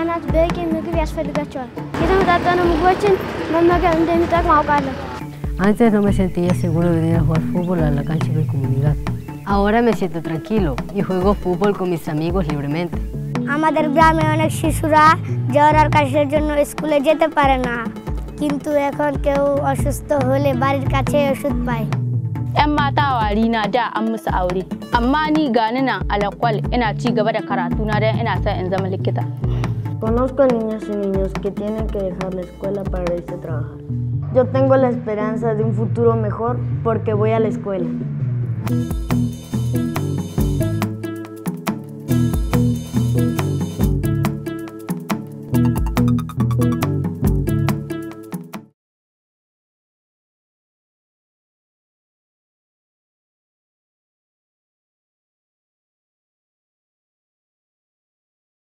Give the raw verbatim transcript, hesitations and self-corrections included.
ህፃናት በቂ ምግብ ያስፈልጋቸዋል። የተመጣጠኑ ምግቦችን መመገብ እንደሚጠቅም አውቃለሁ። Antes no me sentía seguro de venir a jugar fútbol a la cancha de mi comunidad. Ahora me siento tranquilo y juego fútbol con mis amigos libremente. আমাদের গ্রামে অনেক শিশুরা জ্বর আর কাশির জন্য স্কুলে যেতে পারে না, কিন্তু এখন কেউ অসুস্থ হলে বাড়ির কাছে ওষুধ পায়। ‘Yan mata wari na da an musu aure, amma ni gani nan alakwal ina ci gaba da karatuna don ina son in zama likita. Conozco niñas y niños que tienen que dejar la escuela para irse a trabajar. Yo tengo la esperanza de un futuro mejor porque voy a la escuela.